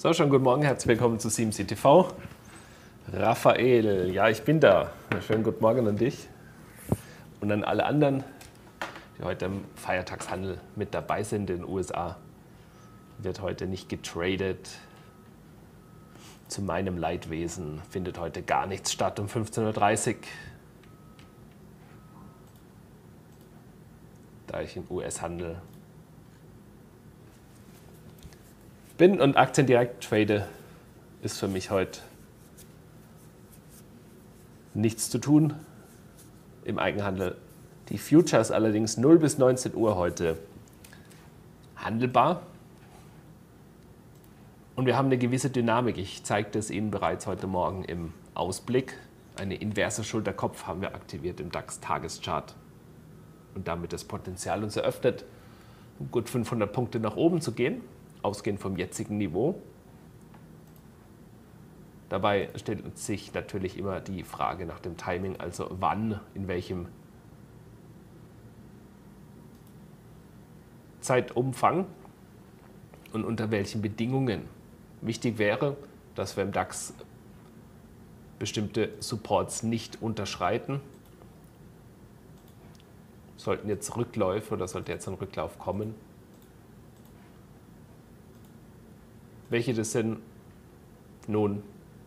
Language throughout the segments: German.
So, schon guten Morgen, herzlich willkommen zu CMC TV. Raphael, ja, ich bin da. Schönen guten Morgen an dich und an alle anderen, die heute im Feiertagshandel mit dabei sind in den USA. Wird heute nicht getradet. Zu meinem Leidwesen findet heute gar nichts statt um 15:30 Uhr. Da ich im US-Handel bin und Aktien direkt trade, ist für mich heute nichts zu tun im Eigenhandel. Die Futures allerdings 0 bis 19 Uhr heute handelbar. Und wir haben eine gewisse Dynamik. Ich zeigte es Ihnen bereits heute Morgen im Ausblick. Eine inverse Schulterkopf haben wir aktiviert im DAX-Tageschart. Und damit das Potenzial uns eröffnet, um gut 500 Punkte nach oben zu gehen, ausgehend vom jetzigen Niveau. Dabei stellt sich natürlich immer die Frage nach dem Timing, also wann, in welchem Zeitumfang und unter welchen Bedingungen. Wichtig wäre, dass wir im DAX bestimmte Supports nicht unterschreiten. Sollten jetzt Rückläufe oder sollte jetzt ein Rücklauf kommen. Welche das sind? Nun,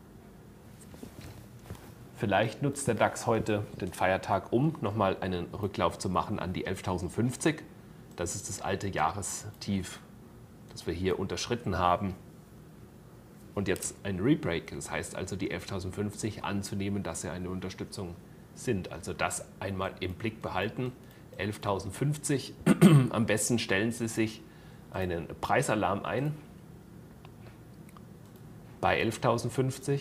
vielleicht nutzt der DAX heute den Feiertag, um nochmal einen Rücklauf zu machen an die 11.050. Das ist das alte Jahrestief, das wir hier unterschritten haben. Und jetzt ein Rebreak, das heißt also die 11.050 anzunehmen, dass sie eine Unterstützung sind. Also das einmal im Blick behalten. 11.050, am besten stellen Sie sich einen Preisalarm ein bei 11.050.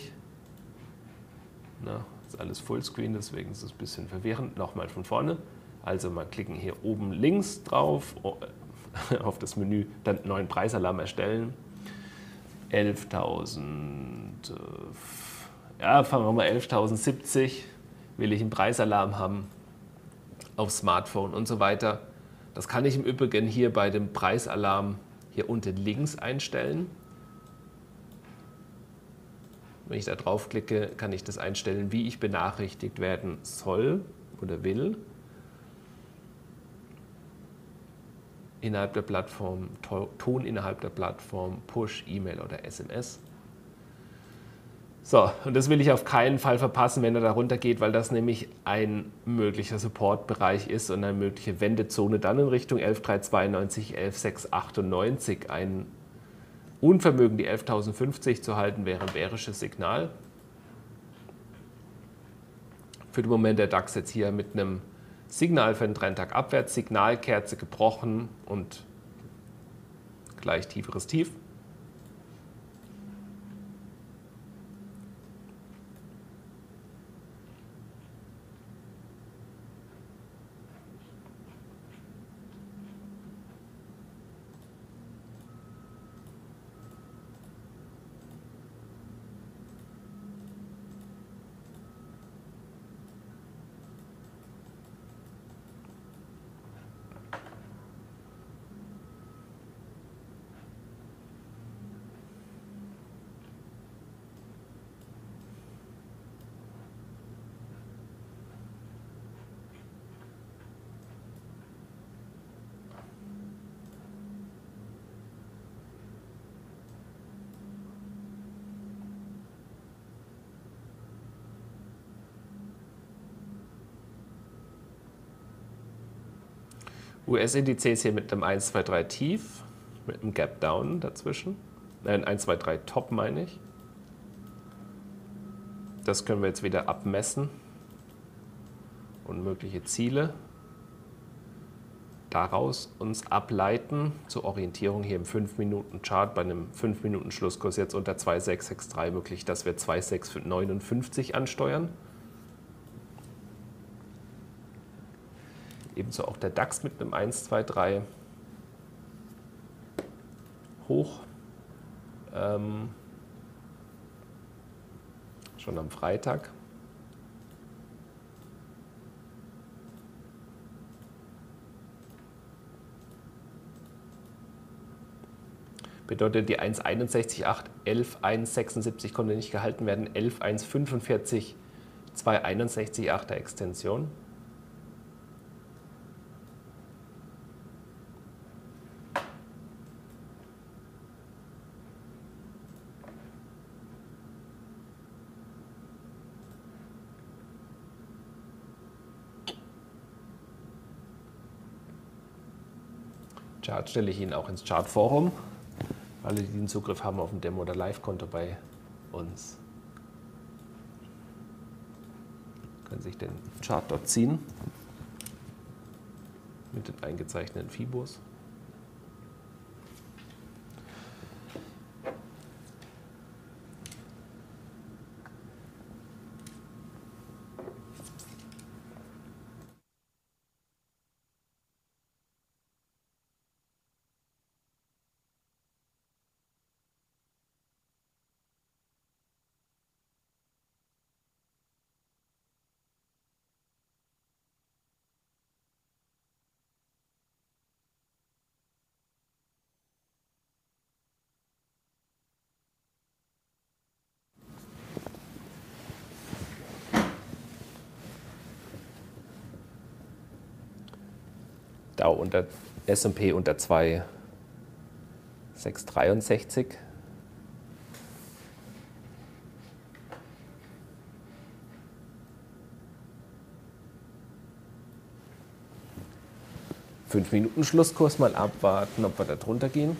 Ist alles Fullscreen, deswegen ist es ein bisschen verwirrend. Nochmal von vorne. Also mal klicken hier oben links drauf auf das Menü, dann neuen Preisalarm erstellen. 11.000, ja, fangen wir mal 11.070, will ich einen Preisalarm haben auf Smartphone und so weiter. Das kann ich im Übrigen hier bei dem Preisalarm hier unten links einstellen. Wenn ich da draufklicke, kann ich das einstellen, wie ich benachrichtigt werden soll oder will. Innerhalb der Plattform, Ton innerhalb der Plattform, Push, E-Mail oder SMS. So, und das will ich auf keinen Fall verpassen, wenn er da runter geht, weil das nämlich ein möglicher Supportbereich ist und eine mögliche Wendezone dann in Richtung 11.392, 11.698. Ein Unvermögen, die 11.050 zu halten, wäre ein bärisches Signal. Für den Moment der DAX jetzt hier mit einem Signal für den Trendtag abwärts, Signalkerze gebrochen und gleich tieferes Tief. US-Indizes hier mit einem 1, 2, 3 Tief, mit einem Gap Down dazwischen. 1, 2, 3 Top meine ich. Das können wir jetzt wieder abmessen und mögliche Ziele daraus uns ableiten zur Orientierung hier im 5-Minuten-Chart bei einem 5-Minuten-Schlusskurs jetzt unter 2,663 möglich, dass wir 2,659 ansteuern. Ebenso auch der DAX mit einem 1, 2, 3 hoch. Schon am Freitag. Bedeutet, die 1,61,8, 11,176 konnte nicht gehalten werden, 11,145, 2,61,8er Extension. Chart stelle ich Ihnen auch ins Chartforum. Alle, die den Zugriff haben auf ein Demo- oder Live-Konto bei uns, können sich den Chart dort ziehen mit den eingezeichneten Fibos. Dow unter S&P unter 2,663. Fünf Minuten Schlusskurs, mal abwarten, ob wir da drunter gehen.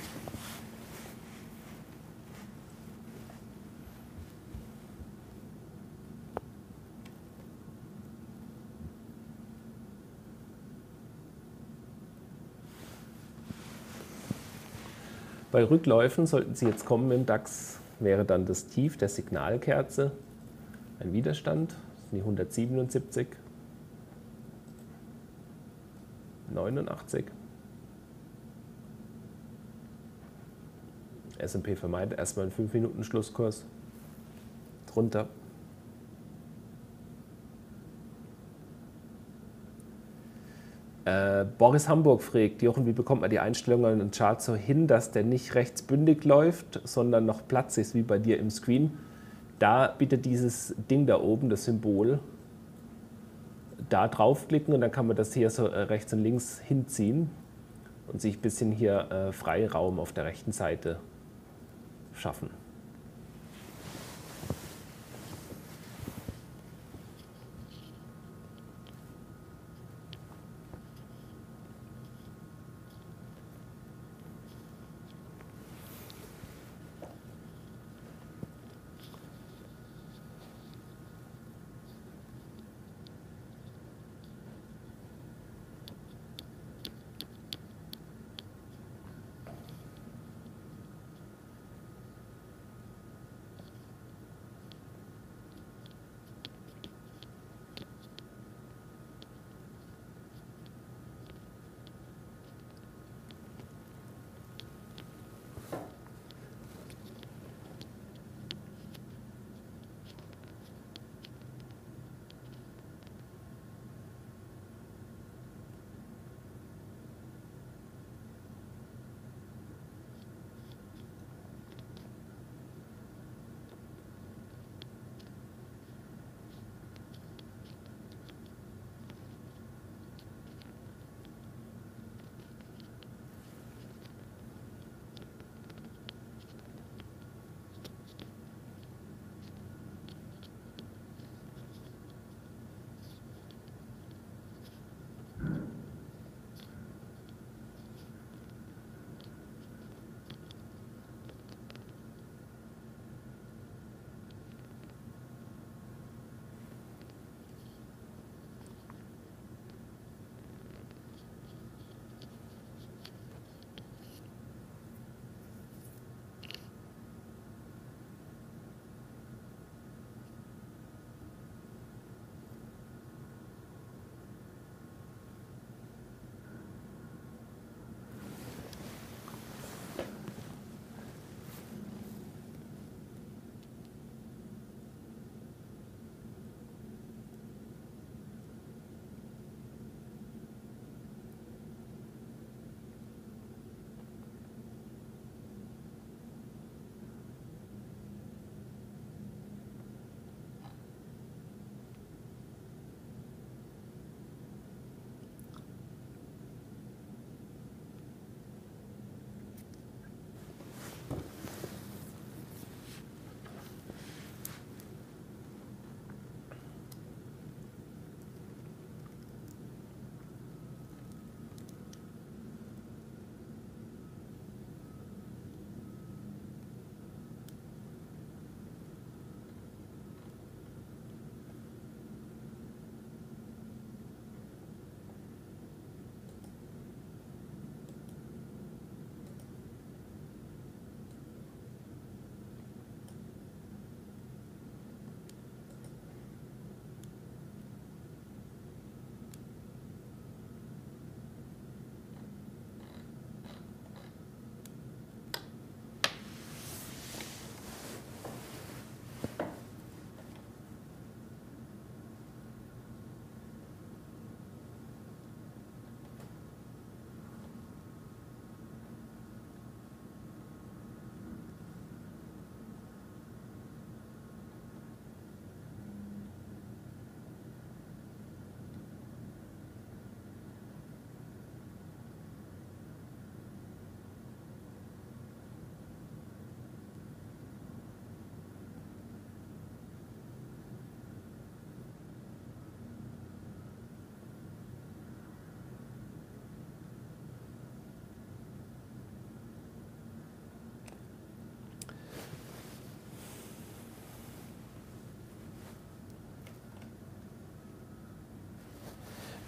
Bei Rückläufen sollten sie jetzt kommen im DAX, wäre dann das Tief der Signalkerze, ein Widerstand, das sind die 177, 89. S&P vermeidet erstmal einen 5 Minuten Schlusskurs, drunter. Boris Hamburg fragt, Jochen, wie bekommt man die Einstellungen an den Chart so hin, dass der nicht rechtsbündig läuft, sondern noch Platz ist, wie bei dir im Screen? Da bitte dieses Ding da oben, das Symbol, da draufklicken und dann kann man das hier so rechts und links hinziehen und sich ein bisschen hier Freiraum auf der rechten Seite schaffen.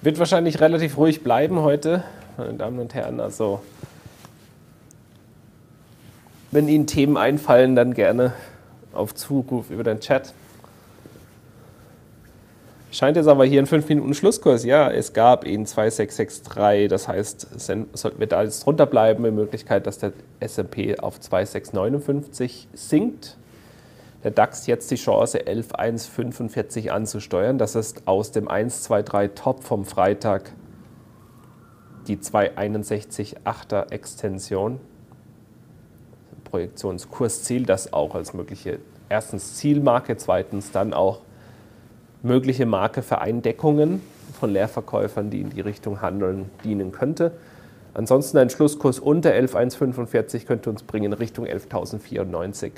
Wird wahrscheinlich relativ ruhig bleiben heute, meine Damen und Herren. Also, wenn Ihnen Themen einfallen, dann gerne auf Zuruf über den Chat. Scheint jetzt aber hier ein 5 Minuten Schlusskurs. Ja, es gab ihn 2663. Das heißt, sollten wir da jetzt drunter bleiben, die Möglichkeit, dass der S&P auf 2659 sinkt. Der DAX jetzt die Chance, 11,145 anzusteuern. Das ist aus dem 123 Top vom Freitag die 261,8er Extension. Projektionskursziel, das auch als mögliche erstens Zielmarke, zweitens dann auch mögliche Marke für Eindeckungen von Leerverkäufern, die in die Richtung handeln, dienen könnte. Ansonsten ein Schlusskurs unter 11,145 könnte uns bringen Richtung 11.094.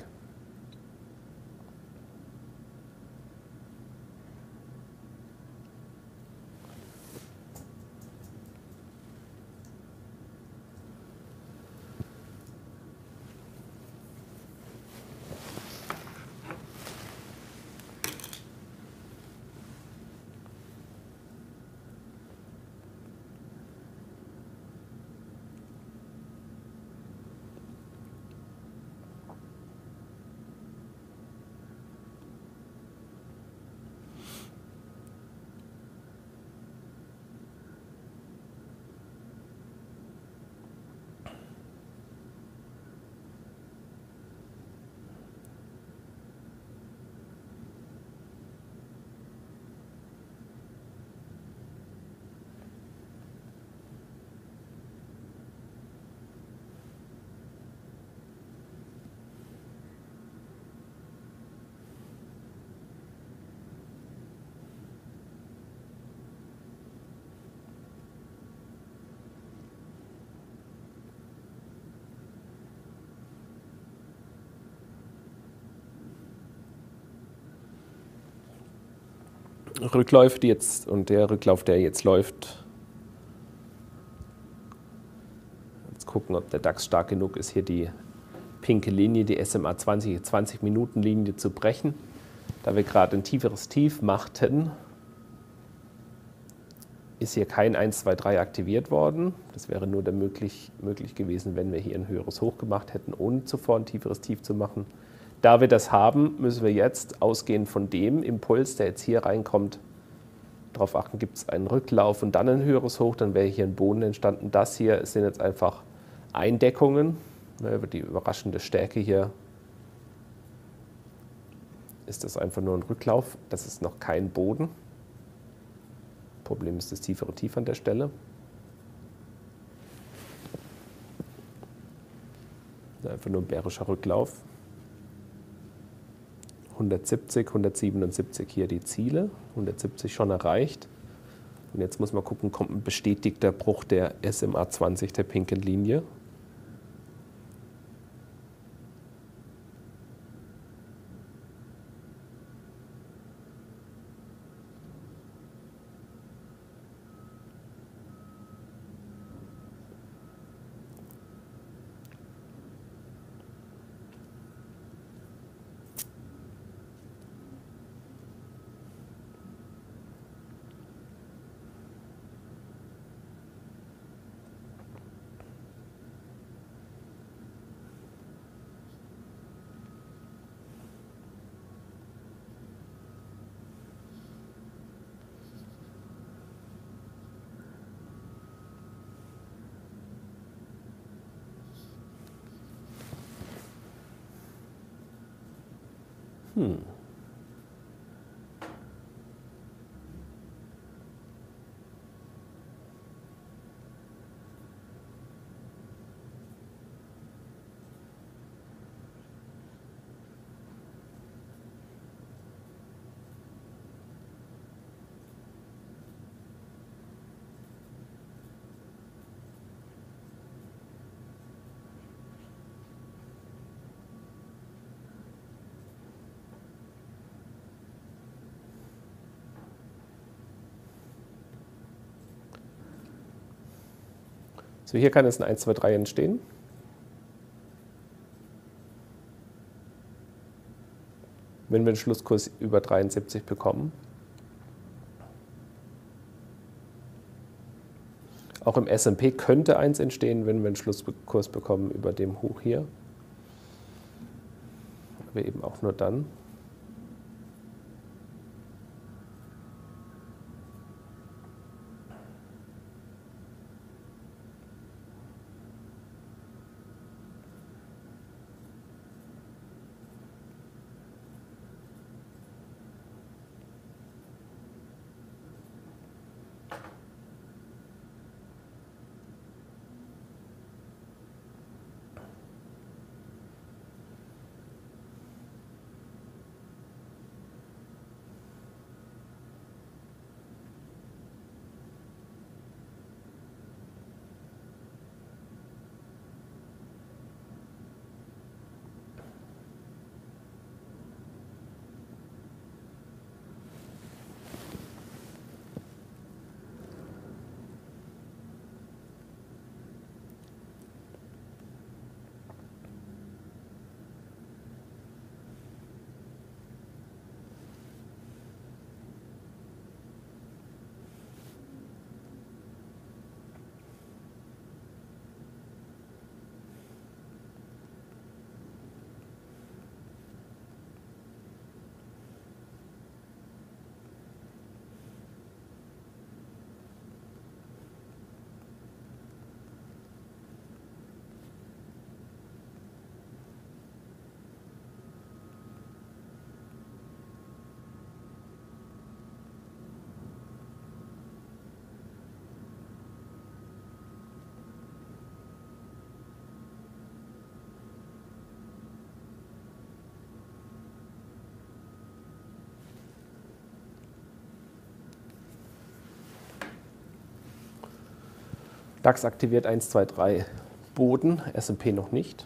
Rückläufe, die jetzt und der Rücklauf, der jetzt läuft. Jetzt gucken, ob der DAX stark genug ist, hier die pinke Linie, die SMA 20-Minuten-Linie zu brechen. Da wir gerade ein tieferes Tief machten, ist hier kein 1, 2, 3 aktiviert worden. Das wäre nur möglich gewesen, wenn wir hier ein höheres Hoch gemacht hätten, ohne zuvor ein tieferes Tief zu machen. Da wir das haben, müssen wir jetzt ausgehend von dem Impuls, der jetzt hier reinkommt, darauf achten, gibt es einen Rücklauf und dann ein höheres Hoch, dann wäre hier ein Boden entstanden. Das hier sind jetzt einfach Eindeckungen. Über die überraschende Stärke hier ist das einfach nur ein Rücklauf. Das ist noch kein Boden. Problem ist das tiefere Tief an der Stelle. Einfach nur ein bärischer Rücklauf. 170, 177 hier die Ziele, 170 schon erreicht. Und jetzt muss man gucken, kommt ein bestätigter Bruch der SMA 20, der pinken Linie. So, hier kann es ein 1, 2, 3 entstehen. Wenn wir den Schlusskurs über 73 bekommen. Auch im S&P könnte eins entstehen, wenn wir einen Schlusskurs bekommen über dem Hoch hier. Aber eben auch nur dann. DAX aktiviert 1, 2, 3 Boden, S&P noch nicht.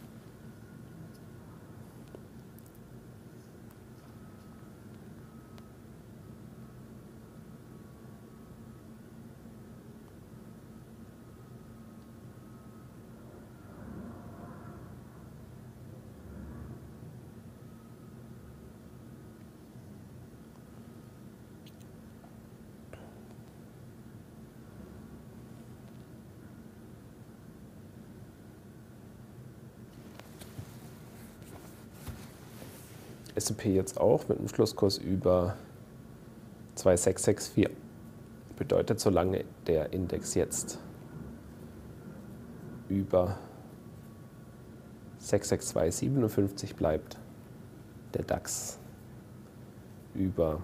S&P jetzt auch mit einem Schlusskurs über 2,664. Bedeutet, solange der Index jetzt über 66257 bleibt, der DAX über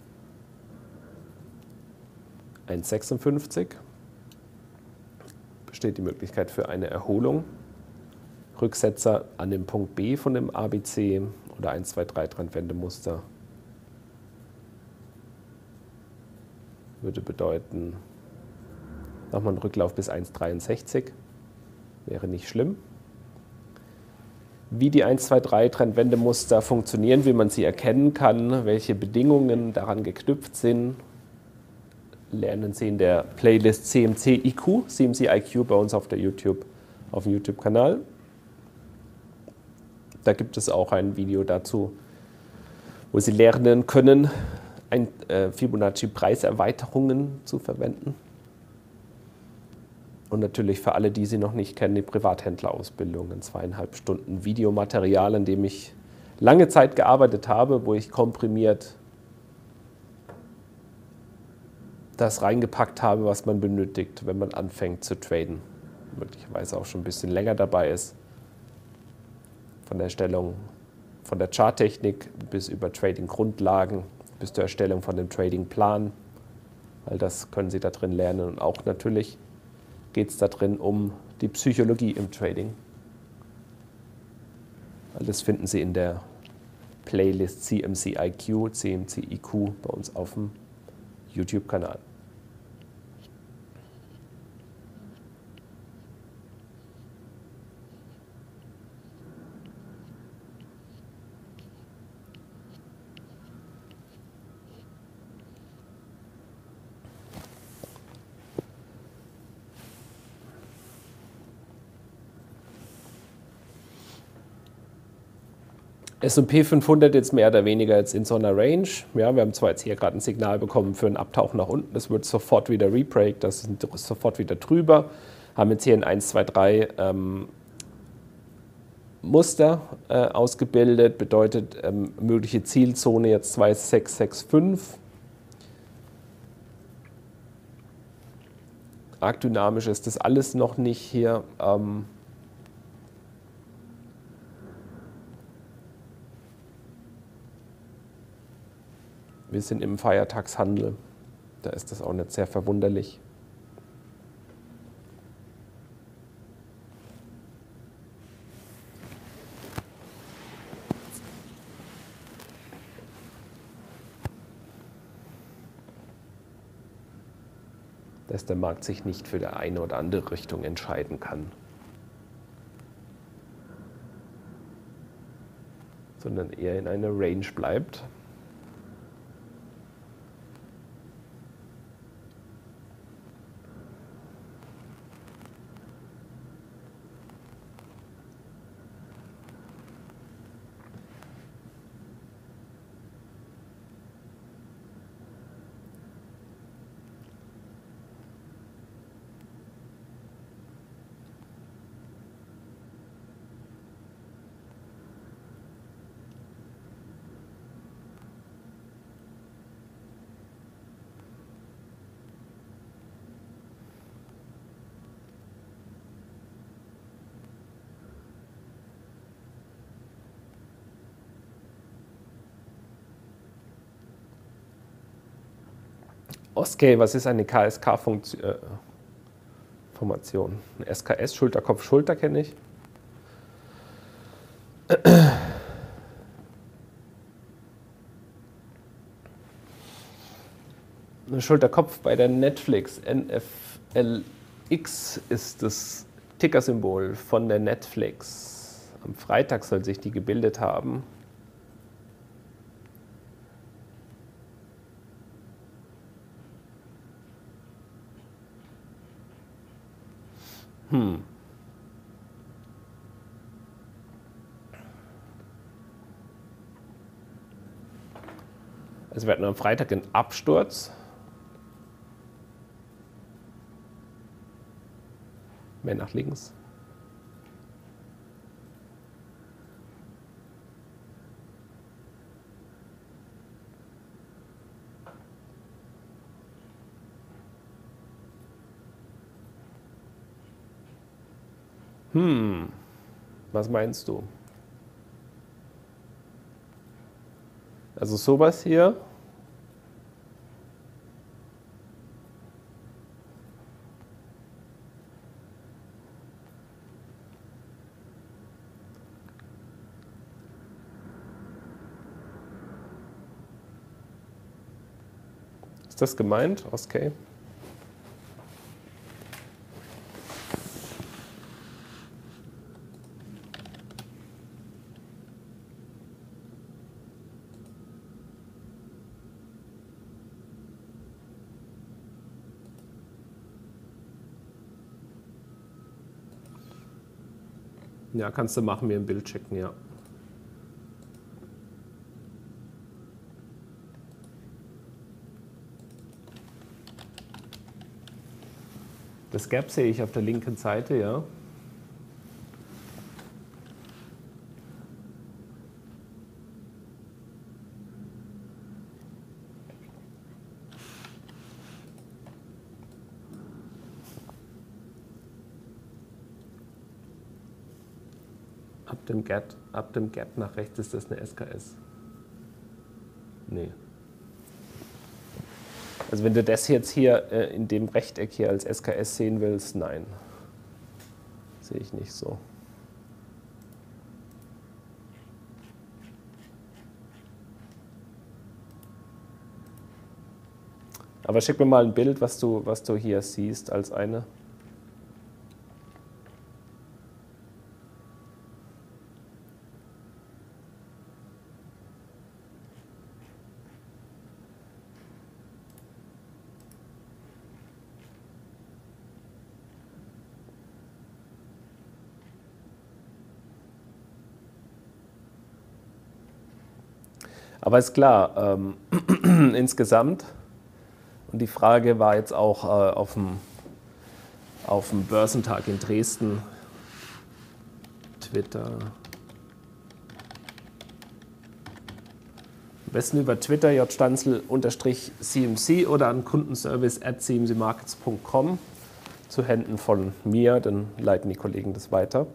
1,56, besteht die Möglichkeit für eine Erholung. Rücksetzer an dem Punkt B von dem ABC oder 1, 2, 3 Trendwendemuster würde bedeuten, nochmal ein Rücklauf bis 1,63, wäre nicht schlimm. Wie die 1, 2, 3 Trendwendemuster funktionieren, wie man sie erkennen kann, welche Bedingungen daran geknüpft sind, lernen Sie in der Playlist CMC IQ bei uns auf dem YouTube-Kanal. Da gibt es auch ein Video dazu, wo Sie lernen können, Fibonacci-Preiserweiterungen zu verwenden. Und natürlich für alle, die Sie noch nicht kennen, die Privathändlerausbildung in 2,5 Stunden Videomaterial, an dem ich lange Zeit gearbeitet habe, wo ich komprimiert das reingepackt habe, was man benötigt, wenn man anfängt zu traden. Möglicherweise auch schon ein bisschen länger dabei ist. Von der Erstellung von der Charttechnik bis über Trading-Grundlagen, bis zur Erstellung von dem Trading-Plan. All das können Sie da drin lernen. Und auch natürlich geht es da drin um die Psychologie im Trading. All das finden Sie in der Playlist CMC IQ bei uns auf dem YouTube-Kanal. S&P 500 jetzt mehr oder weniger jetzt in so einer Range. Ja, wir haben zwar jetzt hier gerade ein Signal bekommen für ein Abtauchen nach unten, das wird sofort wieder rebreak, das ist sofort wieder drüber. Haben jetzt hier ein 1, 2, 3 Muster ausgebildet, bedeutet mögliche Zielzone jetzt 2665. Arg dynamisch ist das alles noch nicht hier. Wir sind im Feiertagshandel, da ist das auch nicht sehr verwunderlich. Dass der Markt sich nicht für die eine oder andere Richtung entscheiden kann, sondern eher in einer Range bleibt. Okay, was ist eine KSK-Formation? Ein SKS, Schulter-Kopf, Schulter kenne ich. Eine Schulter-Kopf bei der Netflix. NFLX ist das Tickersymbol von der Netflix. Am Freitag soll sich die gebildet haben. Also wir hatten am Freitag einen Absturz. Mehr nach links. Was meinst du? Also sowas hier. Ist das gemeint? Okay. Ja, kannst du machen, mir ein Bild schicken, ja. Das Gap sehe ich auf der linken Seite, ja. Ab dem Gap nach rechts ist das eine SKS. Nee. Also wenn du das jetzt hier in dem Rechteck hier als SKS sehen willst, nein. Sehe ich nicht so. Aber schick mir mal ein Bild, was du hier siehst als eine. Aber ist klar, insgesamt, und die Frage war jetzt auch auf dem Börsentag in Dresden, Twitter, am besten über Twitter, jstanzel_cmc oder an kundenservice@cmcmarkets.com zu Händen von mir, dann leiten die Kollegen das weiter.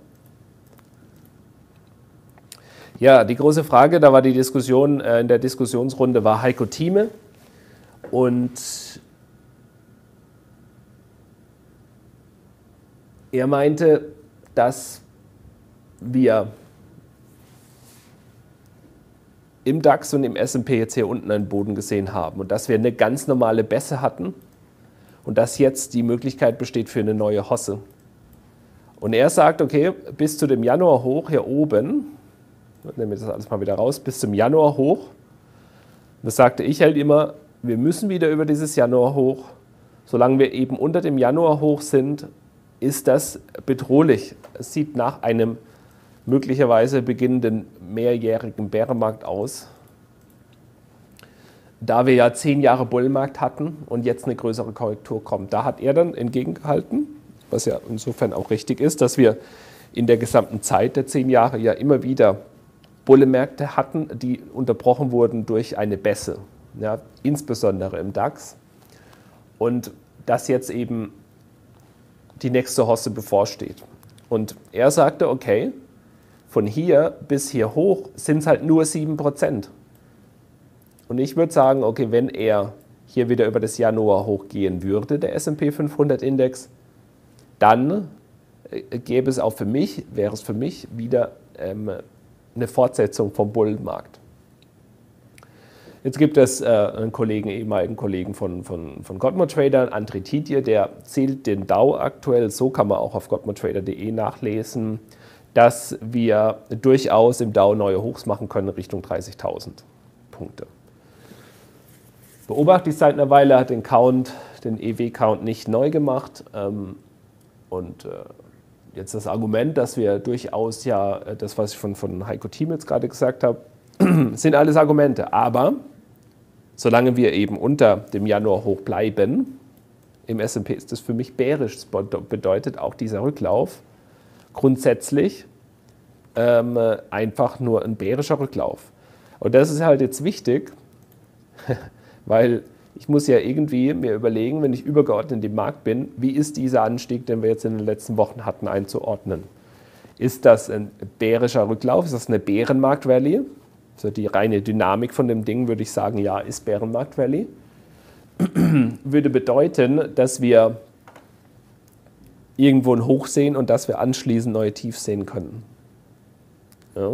Ja, die große Frage, da war die Diskussion, in der Diskussionsrunde war Heiko Thieme und er meinte, dass wir im DAX und im S&P jetzt hier unten einen Boden gesehen haben und dass wir eine ganz normale Bässe hatten und dass jetzt die Möglichkeit besteht für eine neue Hosse. Und er sagt, okay, bis zu dem Januar hoch hier oben, nehmen wir das alles mal wieder raus, bis zum Januar hoch, das sagte ich halt immer, wir müssen wieder über dieses Januar hoch. Solange wir eben unter dem Januar hoch sind, ist das bedrohlich. Es sieht nach einem möglicherweise beginnenden mehrjährigen Bärenmarkt aus. Da wir ja 10 Jahre Bullenmarkt hatten und jetzt eine größere Korrektur kommt. Da hat er dann entgegengehalten, was ja insofern auch richtig ist, dass wir in der gesamten Zeit der 10 Jahre ja immer wieder Bullenmärkte hatten, die unterbrochen wurden durch eine Bässe, ja, insbesondere im DAX. Und dass jetzt eben die nächste Hosse bevorsteht. Und er sagte, okay, von hier bis hier hoch sind es halt nur 7%. Und ich würde sagen, okay, wenn er hier wieder über das Januar hochgehen würde, der S&P 500 Index, dann wäre es für mich wieder eine Fortsetzung vom Bullenmarkt. Jetzt gibt es einen ehemaligen Kollegen von Godmo Trader, André Tiedje, der zählt den Dow aktuell, so kann man auch auf godmotrader.de nachlesen, dass wir durchaus im Dow neue Hochs machen können Richtung 30.000 Punkte. Beobachte ich seit einer Weile, hat den EW-Count nicht neu gemacht. Jetzt das Argument, dass wir durchaus ja, das was ich von Heiko Thieme jetzt gerade gesagt habe, sind alles Argumente. Aber solange wir eben unter dem Januar hoch bleiben, im S&P ist das für mich bärisch. Das bedeutet auch dieser Rücklauf grundsätzlich einfach nur ein bärischer Rücklauf. Und das ist halt jetzt wichtig, weil ich muss ja irgendwie mir überlegen, wenn ich übergeordnet im Markt bin, wie ist dieser Anstieg, den wir jetzt in den letzten Wochen hatten, einzuordnen. Ist das ein bärischer Rücklauf? Ist das eine Bärenmarkt-Rallye? Also die reine Dynamik von dem Ding würde ich sagen, ja, ist Bärenmarkt-Rallye. Würde bedeuten, dass wir irgendwo ein Hoch sehen und dass wir anschließend neue Tiefs sehen können. Ja.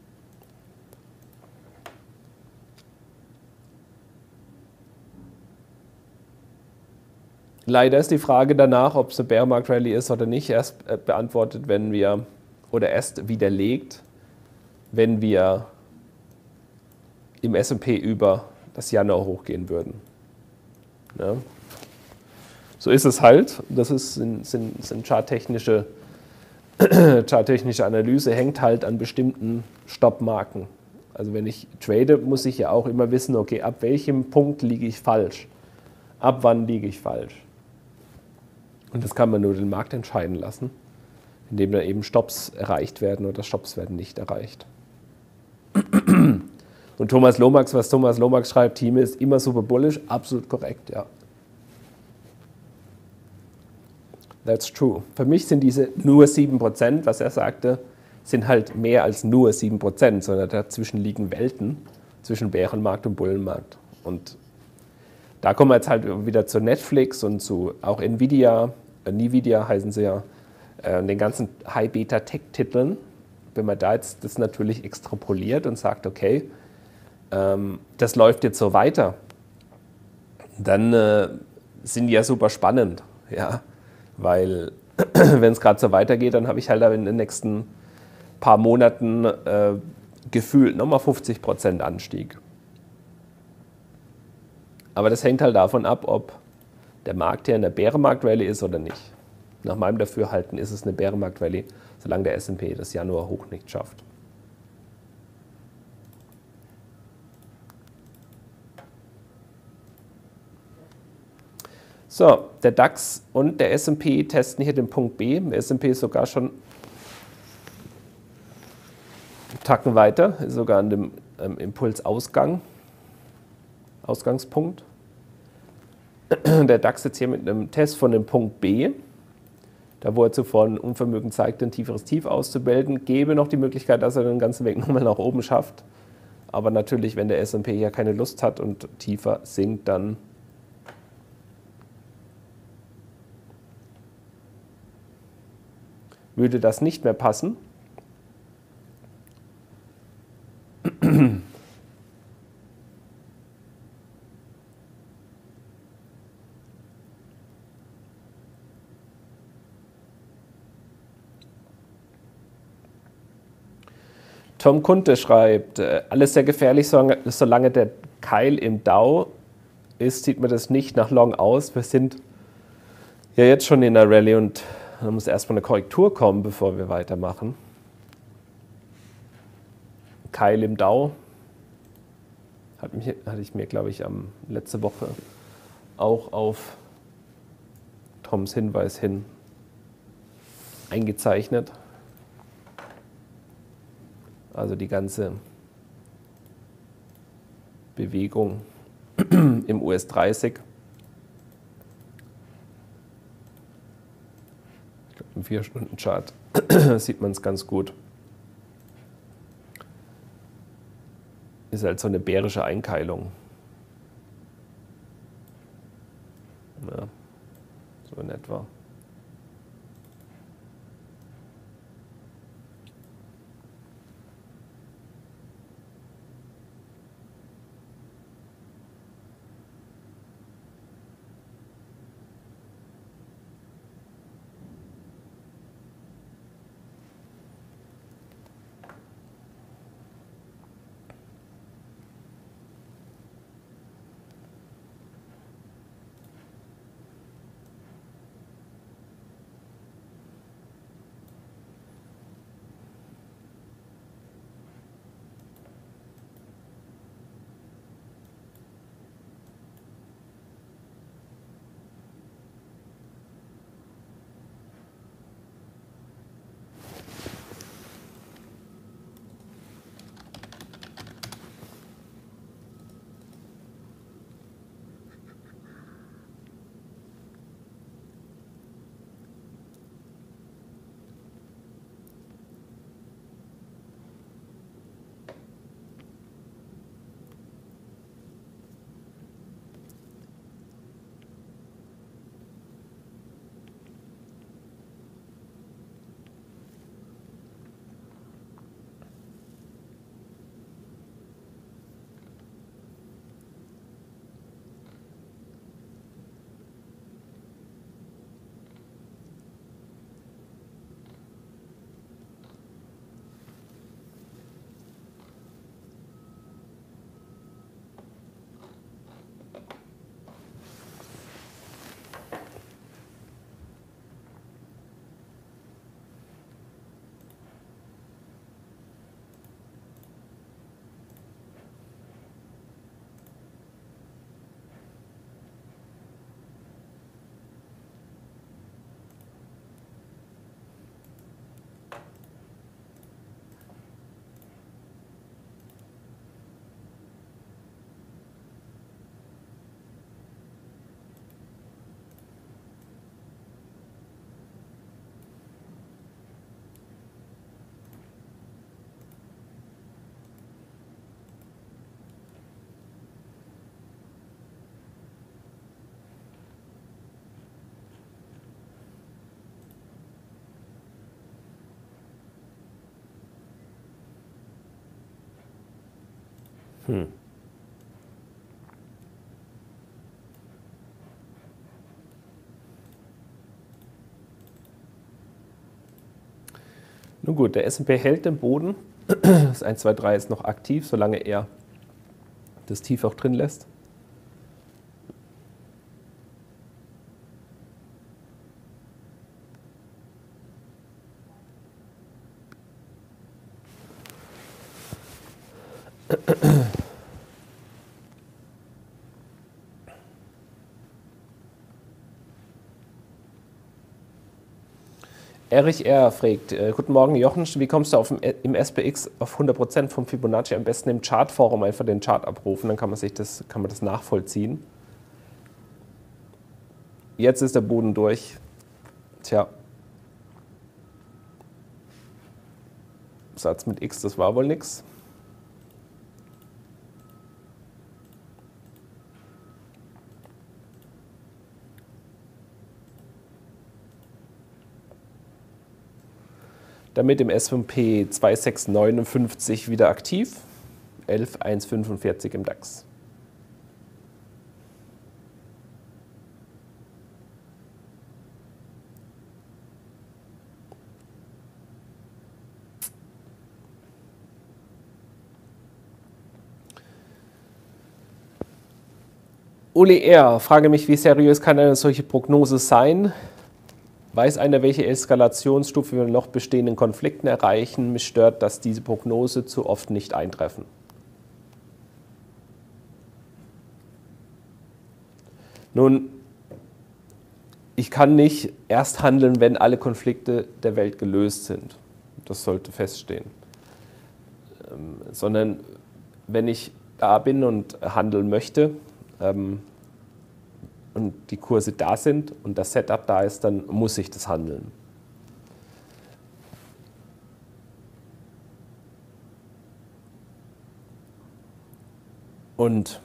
Leider ist die Frage danach, ob es eine Bärenmarkt-Rallye ist oder nicht, erst beantwortet, erst widerlegt, wenn wir im S&P über das Januar hochgehen würden. Ja. So ist es halt. Das sind charttechnische Analyse, hängt halt an bestimmten Stoppmarken. Also wenn ich trade, muss ich ja auch immer wissen, okay, ab welchem Punkt liege ich falsch? Ab wann liege ich falsch? Und das kann man nur den Markt entscheiden lassen, indem dann eben Stops erreicht werden oder Stops werden nicht erreicht. Und was Thomas Lomax schreibt, Thieme ist immer super bullish, absolut korrekt, ja. That's true. Für mich sind diese nur 7%, was er sagte, sind halt mehr als nur 7%, sondern dazwischen liegen Welten zwischen Bärenmarkt und Bullenmarkt. Und da kommen wir jetzt halt wieder zu Netflix und zu auch Nvidia heißen sie ja, den ganzen High-Beta-Tech-Titeln. Wenn man da jetzt das natürlich extrapoliert und sagt, okay, das läuft jetzt so weiter, dann sind die ja super spannend, ja, weil wenn es gerade so weitergeht, dann habe ich halt in den nächsten paar Monaten gefühlt nochmal 50% Anstieg. Aber das hängt halt davon ab, ob der Markt hier eine Bärenmarkt-Rallye ist oder nicht. Nach meinem Dafürhalten ist es eine Bärenmarkt-Rallye, solange der S&P das Januar hoch nicht schafft. So, der DAX und der S&P testen hier den Punkt B. Der S&P ist sogar schon einen Tacken weiter, ist sogar an dem Ausgangspunkt. Der DAX jetzt hier mit einem Test von dem Punkt B, da wo er zuvor ein Unvermögen zeigte, ein tieferes Tief auszubilden, gäbe noch die Möglichkeit, dass er den ganzen Weg nochmal nach oben schafft. Aber natürlich, wenn der S&P hier keine Lust hat und tiefer sinkt, dann würde das nicht mehr passen. Tom Kunte schreibt, alles sehr gefährlich, solange der Keil im Dow ist, sieht mir das nicht nach Long aus. Wir sind ja jetzt schon in der Rallye und da muss erstmal eine Korrektur kommen, bevor wir weitermachen. Keil im Dow hatte ich mir, glaube ich, letzte Woche auch auf Toms Hinweis hin eingezeichnet. Also die ganze Bewegung im US 30. Ich glaube, im 4-Stunden-Chart sieht man es ganz gut. Ist halt so eine bärische Einkeilung. Ja, so in etwa. Nun gut, der S&P hält den Boden. Das 1, 2, 3 ist noch aktiv, solange er das Tief auch drin lässt. Erich R. fragt, guten Morgen Jochen, wie kommst du im SPX auf 100% vom Fibonacci? Am besten im Chartforum einfach den Chart abrufen, dann kann man das nachvollziehen. Jetzt ist der Boden durch. Tja. Satz mit X, das war wohl nix. Damit im S&P 2659 wieder aktiv, 11,145 im DAX. Uli R. frage mich, wie seriös kann eine solche Prognose sein? Weiß einer, welche Eskalationsstufe wir noch bestehenden Konflikten erreichen? Mich stört, dass diese Prognose zu oft nicht eintreffen. Nun, ich kann nicht erst handeln, wenn alle Konflikte der Welt gelöst sind. Das sollte feststehen. Sondern wenn ich da bin und handeln möchte, und die Kurse da sind und das Setup da ist, dann muss ich das handeln. Und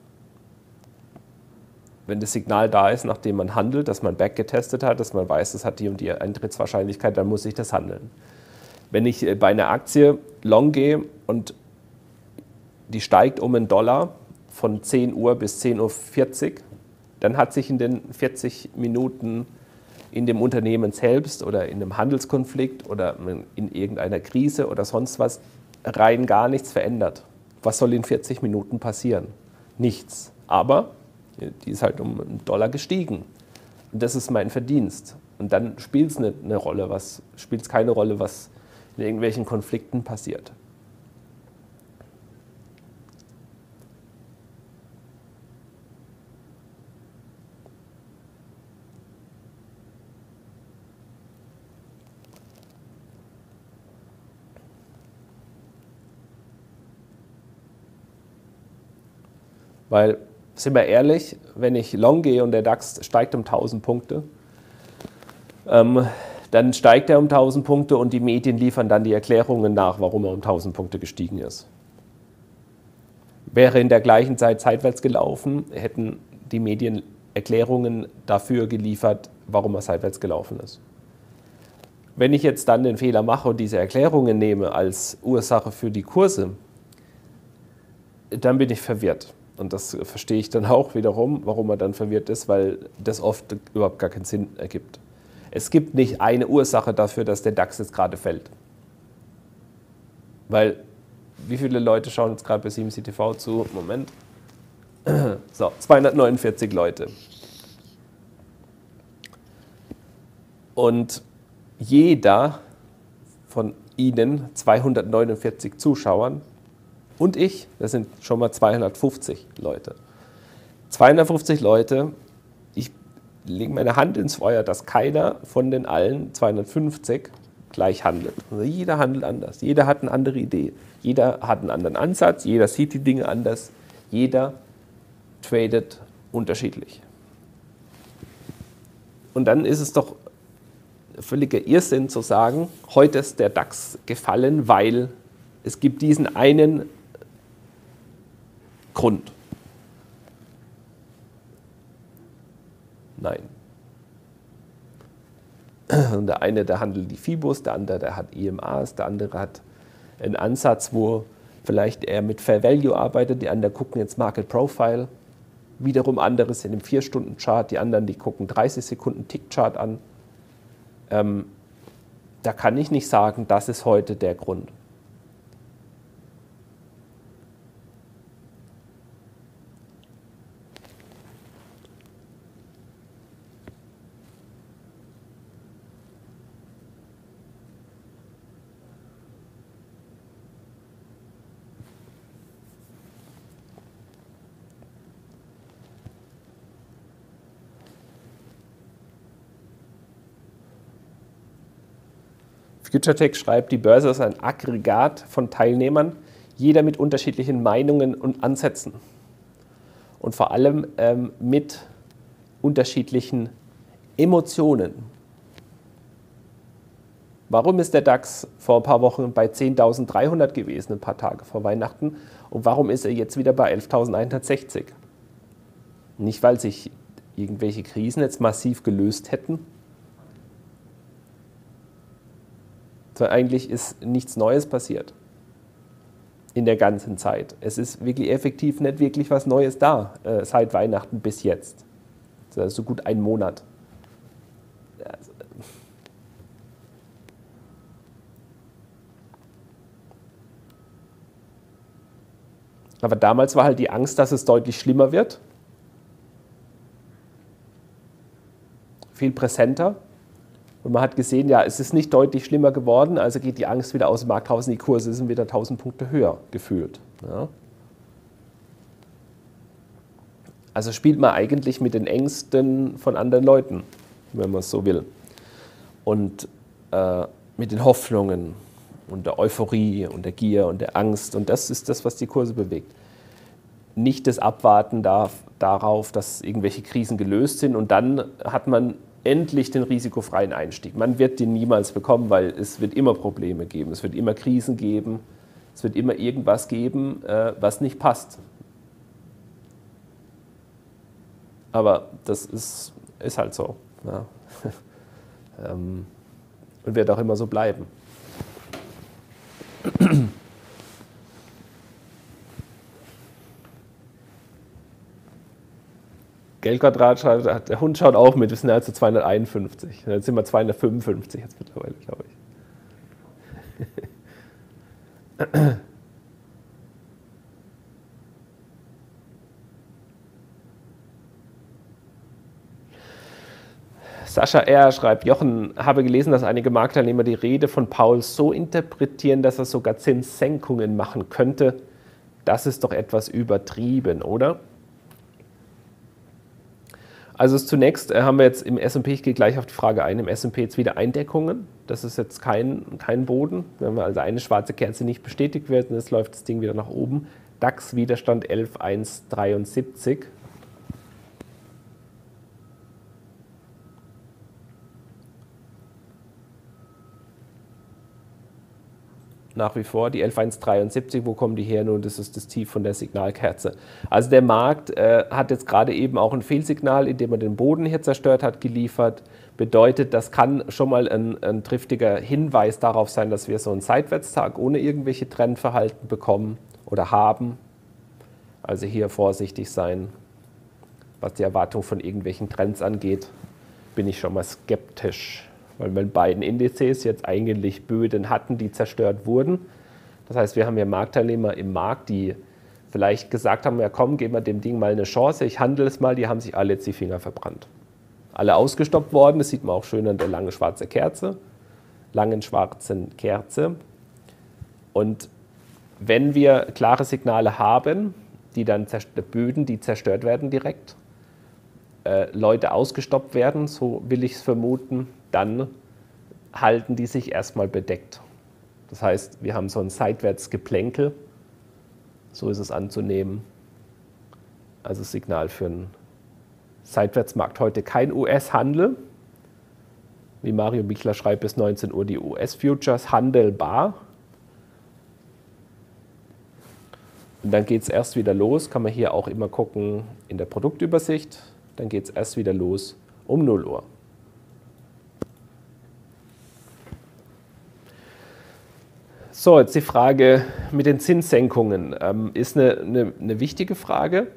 wenn das Signal da ist, nachdem man handelt, dass man backgetestet hat, dass man weiß, das hat die und die Eintrittswahrscheinlichkeit, dann muss ich das handeln. Wenn ich bei einer Aktie long gehe und die steigt um $1 von 10 Uhr bis 10:40 Uhr, dann hat sich in den 40 Minuten in dem Unternehmen selbst oder in einem Handelskonflikt oder in irgendeiner Krise oder sonst was rein gar nichts verändert. Was soll in 40 Minuten passieren? Nichts. Aber die ist halt um $1 gestiegen. Und das ist mein Verdienst. Und dann spielt es eine Rolle, spielt keine Rolle, was in irgendwelchen Konflikten passiert. Weil, sind wir ehrlich, wenn ich long gehe und der DAX steigt um 1000 Punkte, dann steigt er um 1000 Punkte und die Medien liefern dann die Erklärungen nach, warum er um 1000 Punkte gestiegen ist. Wäre in der gleichen Zeit seitwärts gelaufen, hätten die Medien Erklärungen dafür geliefert, warum er seitwärts gelaufen ist. Wenn ich jetzt dann den Fehler mache und diese Erklärungen nehme als Ursache für die Kurse, dann bin ich verwirrt. Und das verstehe ich dann auch wiederum, warum er dann verwirrt ist, weil das oft überhaupt gar keinen Sinn ergibt. Es gibt nicht eine Ursache dafür, dass der DAX jetzt gerade fällt. Weil, wie viele Leute schauen jetzt gerade bei CMC-TV zu? Moment. So, 249 Leute. Und jeder von Ihnen, 249 Zuschauern, und ich, das sind schon mal 250 Leute. 250 Leute, ich lege meine Hand ins Feuer, dass keiner von den allen 250 gleich handelt. Also jeder handelt anders, jeder hat eine andere Idee, jeder hat einen anderen Ansatz, jeder sieht die Dinge anders, jeder tradet unterschiedlich. Und dann ist es doch völliger Irrsinn zu sagen, heute ist der DAX gefallen, weil es gibt diesen einen Grund. Nein. Und der eine, der handelt die Fibos, der andere, der hat EMAs, der andere hat einen Ansatz, wo vielleicht er mit Fair Value arbeitet, die anderen gucken jetzt Market Profile, wiederum andere sind im 4-Stunden-Chart, die anderen, die gucken 30 Sekunden Tick-Chart an. Da kann ich nicht sagen, das ist heute der Grund. FutureTech schreibt, die Börse ist ein Aggregat von Teilnehmern, jeder mit unterschiedlichen Meinungen und Ansätzen. Und vor allem mit unterschiedlichen Emotionen. Warum ist der DAX vor ein paar Wochen bei 10.300 gewesen, ein paar Tage vor Weihnachten? Und warum ist er jetzt wieder bei 11.160? Nicht, weil sich irgendwelche Krisen jetzt massiv gelöst hätten, sondern eigentlich ist nichts Neues passiert in der ganzen Zeit. Es ist wirklich effektiv nicht wirklich was Neues da, seit Weihnachten bis jetzt. Das ist so gut ein Monat. Also, aber damals war halt die Angst, dass es deutlich schlimmer wird. Viel präsenter. Und man hat gesehen, ja, es ist nicht deutlich schlimmer geworden, also geht die Angst wieder aus dem Markt raus und die Kurse sind wieder 1000 Punkte höher gefühlt. Ja. Also spielt man eigentlich mit den Ängsten von anderen Leuten, wenn man es so will. Und mit den Hoffnungen und der Euphorie und der Gier und der Angst. Und das ist das, was die Kurse bewegt. Nicht das Abwarten darauf, dass irgendwelche Krisen gelöst sind und dann hat man endlich den risikofreien Einstieg. Man wird den niemals bekommen, weil es wird immer Probleme geben, es wird immer Krisen geben, es wird immer irgendwas geben, was nicht passt. Aber das ist halt so. Ja. Und wird auch immer so bleiben. Geldquadrat schreibt, der Hund schaut auch mit, wir sind also 251. Jetzt sind wir 255 jetzt mittlerweile, glaube ich. Sascha R. schreibt, Jochen, habe gelesen, dass einige Marktteilnehmer die Rede von Paul so interpretieren, dass er sogar Zinssenkungen machen könnte. Das ist doch etwas übertrieben, oder? Also zunächst haben wir jetzt im S&P, ich gehe gleich auf die Frage ein, im S&P jetzt wieder Eindeckungen. Das ist jetzt kein Boden. Wenn also eine schwarze Kerze nicht bestätigt wird, dann läuft das Ding wieder nach oben. DAX Widerstand 11.173. Nach wie vor die 11.173, wo kommen die her? Nun, das ist das Tief von der Signalkerze. Also der Markt hat jetzt gerade eben auch ein Fehlsignal, indem er den Boden hier zerstört hat, geliefert. Bedeutet, das kann schon mal ein triftiger Hinweis darauf sein, dass wir so einen Seitwärtstag ohne irgendwelche Trendverhalten bekommen oder haben. Also hier vorsichtig sein. Was die Erwartung von irgendwelchen Trends angeht, bin ich schon mal skeptisch. Weil wir beiden Indizes jetzt eigentlich Böden hatten, die zerstört wurden. Das heißt, wir haben ja Marktteilnehmer im Markt, die vielleicht gesagt haben, ja komm, geben wir dem Ding mal eine Chance, ich handle es mal, die haben sich alle jetzt die Finger verbrannt. Alle ausgestoppt worden, das sieht man auch schön an der langen schwarzen Kerze. Und wenn wir klare Signale haben, die dann Böden, die zerstört werden direkt, Leute ausgestoppt werden, so will ich es vermuten, dann halten die sich erstmal bedeckt. Das heißt, wir haben so ein Seitwärtsgeplänkel, so ist es anzunehmen. Also Signal für einen Seitwärtsmarkt. Heute kein US-Handel. Wie Mario Bichler schreibt, bis 19 Uhr die US-Futures handelbar. Und dann geht es erst wieder los, kann man hier auch immer gucken in der Produktübersicht. Dann geht es erst wieder los um 0 Uhr. So, jetzt die Frage mit den Zinssenkungen. Ist eine wichtige Frage.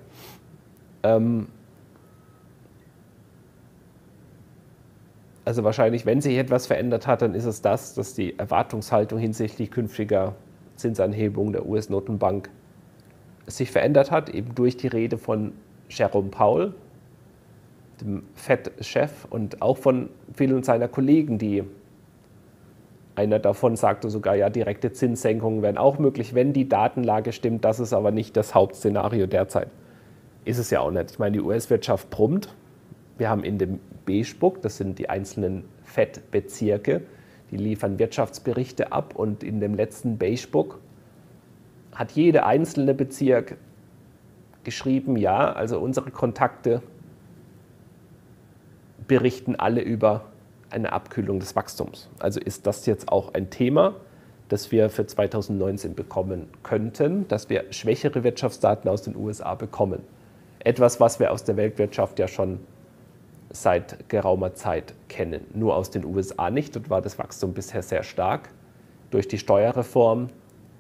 Also wahrscheinlich, wenn sich etwas verändert hat, dann ist es das, dass die Erwartungshaltung hinsichtlich künftiger Zinsanhebung der US-Notenbank sich verändert hat, eben durch die Rede von Jerome Powell, dem Fed-Chef, und auch von vielen seiner Kollegen, die einer davon sagte sogar, ja, direkte Zinssenkungen wären auch möglich, wenn die Datenlage stimmt. Das ist aber nicht das Hauptszenario derzeit. Ist es ja auch nicht. Ich meine, die US-Wirtschaft brummt. Wir haben in dem B-Spuck, das sind die einzelnen Fed-Bezirke, Die liefern Wirtschaftsberichte ab und in dem letzten Beige Book hat jeder einzelne Bezirk geschrieben, ja, also unsere Kontakte berichten alle über eine Abkühlung des Wachstums. Also ist das jetzt auch ein Thema, das wir für 2019 bekommen könnten, dass wir schwächere Wirtschaftsdaten aus den USA bekommen. Etwas, was wir aus der Weltwirtschaft ja schon seit geraumer Zeit kennen. Nur aus den USA nicht. Dort war das Wachstum bisher sehr stark. Durch die Steuerreform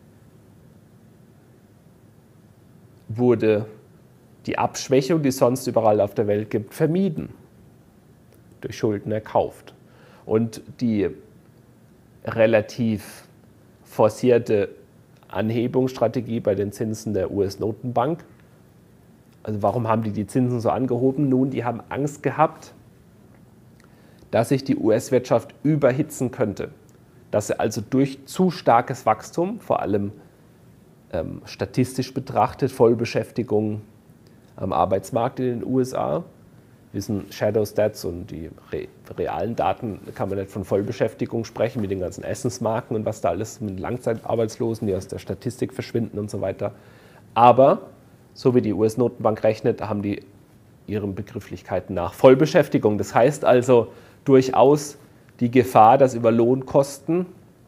wurde die Abschwächung, die es sonst überall auf der Welt gibt, vermieden. Durch Schulden erkauft. Und die relativ forcierte Anhebungsstrategie bei den Zinsen der US-Notenbank. Also warum haben die Zinsen so angehoben? Nun, die haben Angst gehabt, dass sich die US-Wirtschaft überhitzen könnte. Dass sie also durch zu starkes Wachstum, vor allem statistisch betrachtet, Vollbeschäftigung am Arbeitsmarkt in den USA, wissen Shadow Stats und die realen Daten, kann man nicht von Vollbeschäftigung sprechen, mit den ganzen Essensmarken und was da alles mit Langzeitarbeitslosen, die aus der Statistik verschwinden und so weiter. Aber, so wie die US-Notenbank rechnet, haben die ihren Begrifflichkeiten nach Vollbeschäftigung. Das heißt also durchaus die Gefahr, dass über Lohnkosten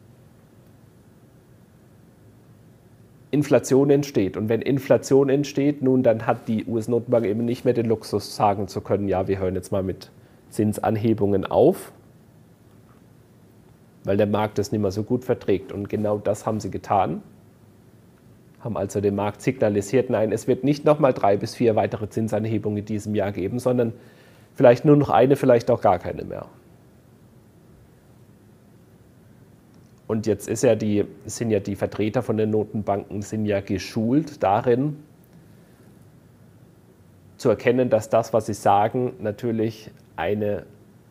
Inflation entsteht. Und wenn Inflation entsteht, nun, dann hat die US-Notenbank eben nicht mehr den Luxus, sagen zu können, ja, wir hören jetzt mal mit Zinsanhebungen auf, weil der Markt das nicht mehr so gut verträgt. Und genau das haben sie getan, haben also dem Markt signalisiert, nein, es wird nicht nochmal 3 bis 4 weitere Zinsanhebungen in diesem Jahr geben, sondern vielleicht nur noch eine, vielleicht auch gar keine mehr. Und jetzt sind ja die Vertreter von den Notenbanken sind ja geschult darin, zu erkennen, dass das, was sie sagen, natürlich eine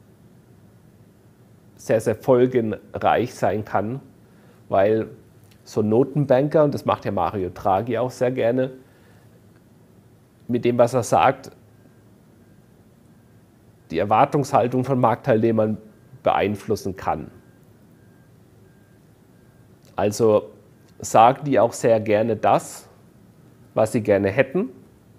sehr, sehr folgenreich sein kann, weil so ein Notenbanker, und das macht ja Mario Draghi auch sehr gerne, mit dem, was er sagt, die Erwartungshaltung von Marktteilnehmern beeinflussen kann. Also sagen die auch sehr gerne das, was sie gerne hätten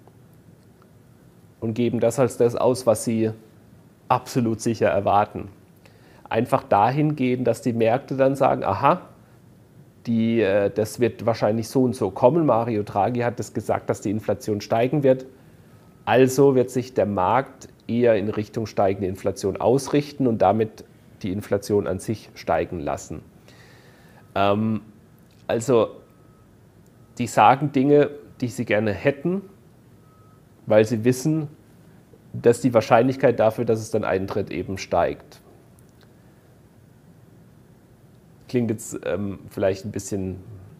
und geben das als das aus, was sie absolut sicher erwarten. Einfach dahingehend, dass die Märkte dann sagen, aha, das wird wahrscheinlich so und so kommen. Mario Draghi hat es gesagt, dass die Inflation steigen wird. Also wird sich der Markt eher in Richtung steigende Inflation ausrichten und damit die Inflation an sich steigen lassen. Also die sagen Dinge, die sie gerne hätten, weil sie wissen, dass die Wahrscheinlichkeit dafür, dass es dann eintritt, eben steigt. Klingt jetzt vielleicht ein bisschen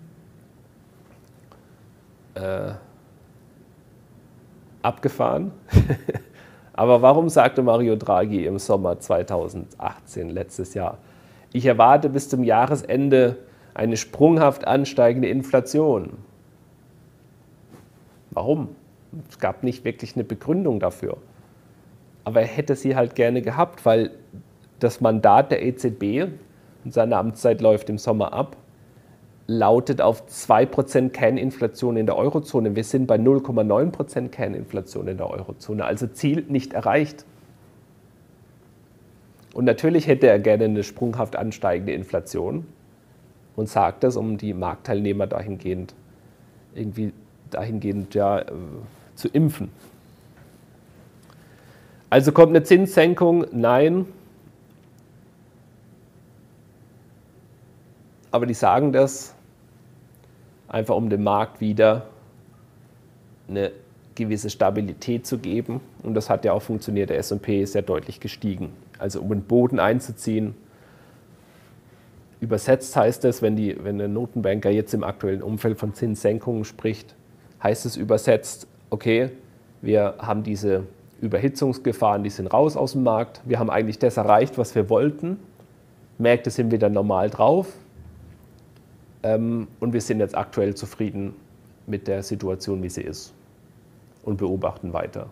abgefahren. Aber warum sagte Mario Draghi im Sommer 2018, letztes Jahr, ich erwarte bis zum Jahresende eine sprunghaft ansteigende Inflation? Warum? Es gab nicht wirklich eine Begründung dafür. Aber er hätte sie halt gerne gehabt, weil das Mandat der EZB, und seine Amtszeit läuft im Sommer ab, lautet auf 2% Kerninflation in der Eurozone. Wir sind bei 0,9% Kerninflation in der Eurozone, also Ziel nicht erreicht. Und natürlich hätte er gerne eine sprunghaft ansteigende Inflation und sagt das, um die Marktteilnehmer dahingehend zu impfen. Also kommt eine Zinssenkung? Nein. Aber die sagen das einfach, um dem Markt wieder eine gewisse Stabilität zu geben. Und das hat ja auch funktioniert. Der S&P ist ja deutlich gestiegen. Also um den Boden einzuziehen. Übersetzt heißt es, wenn der Notenbanker jetzt im aktuellen Umfeld von Zinssenkungen spricht, heißt es übersetzt, okay, wir haben diese Überhitzungsgefahren, die sind raus aus dem Markt. Wir haben eigentlich das erreicht, was wir wollten. Märkte sind wieder normal drauf. Und wir sind jetzt aktuell zufrieden mit der Situation, wie sie ist. Und beobachten weiter.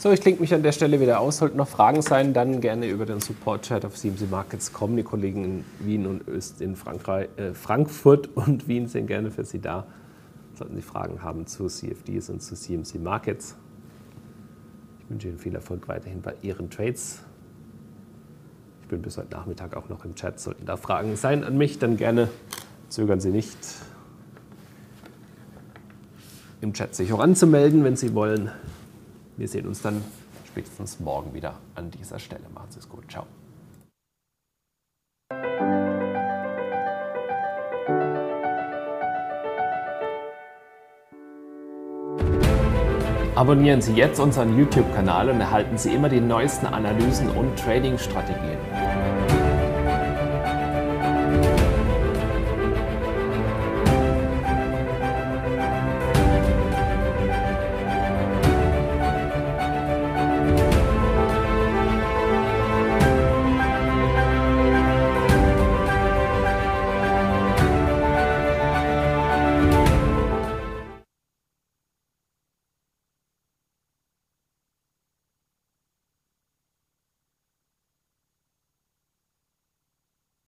So, ich klinge mich an der Stelle wieder aus. Sollten noch Fragen sein, dann gerne über den Support-Chat auf CMC Markets kommen. Die Kollegen in Wien und Frankfurt und Wien sind gerne für Sie da. Sollten Sie Fragen haben zu CFDs und zu CMC Markets. Ich wünsche Ihnen viel Erfolg weiterhin bei Ihren Trades. Ich bin bis heute Nachmittag auch noch im Chat. Sollten da Fragen sein an mich, dann gerne zögern Sie nicht, im Chat sich auch anzumelden, wenn Sie wollen. Wir sehen uns dann spätestens morgen wieder an dieser Stelle. Machen Sie es gut. Ciao. Abonnieren Sie jetzt unseren YouTube-Kanal und erhalten Sie immer die neuesten Analysen und Trading-Strategien.